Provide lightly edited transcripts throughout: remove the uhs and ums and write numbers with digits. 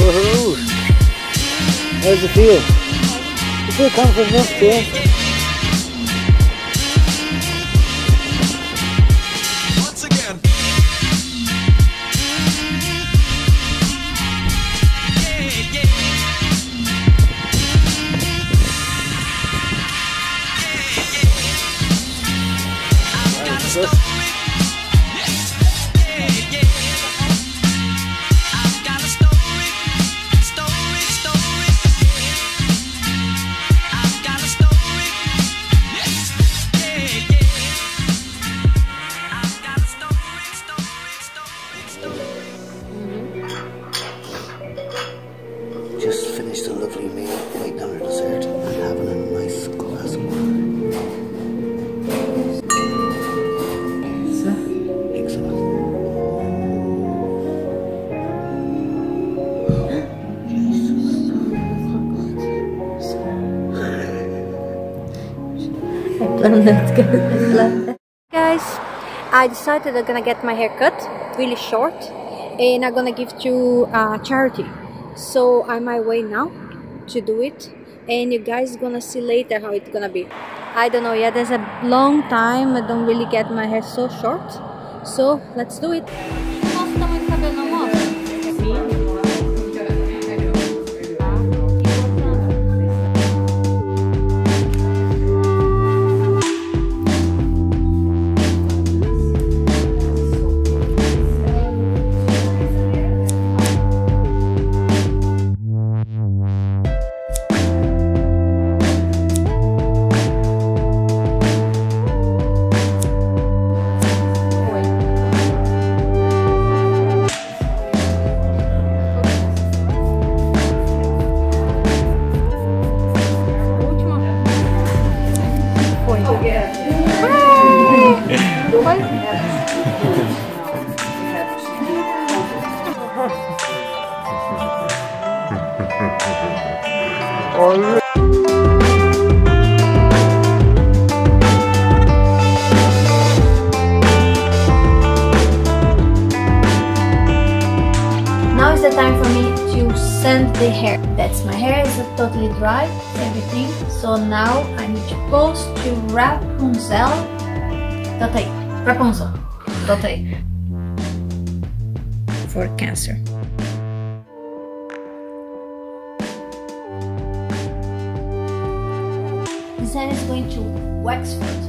Woohoo! How does it feel? You feel confident enough, yeah? Just finished a lovely meal, waiting on our dessert and having a nice glass of water. Excellent. Guys, I decided I'm gonna get my hair cut really short and I'm gonna give to charity. So I'm on my way now to do it, and you guys gonna see later how it's gonna be. I don't know yet, there's a long time I don't really get my hair so short, so let's do it. Now is the time for me to sand the hair. That's my hair is totally dry, everything. So now I need to post to Rapunzel.ai for cancer. Then is going to Wexford.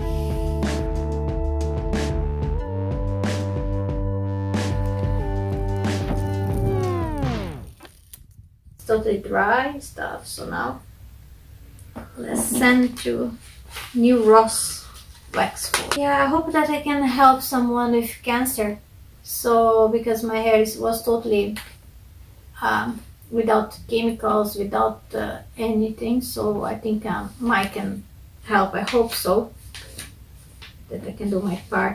It's totally dry stuff, so now let's send to New Ross, Wexford. Yeah, I hope that I can help someone with cancer. So because my hair was totally without chemicals, without anything, so I think Mike can help. I hope so, that I can do my part.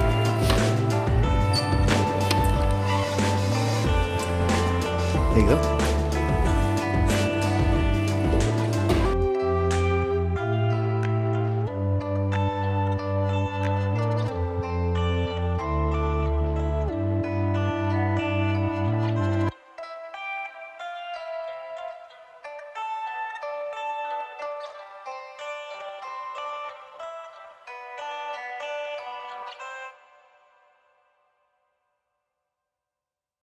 There you go.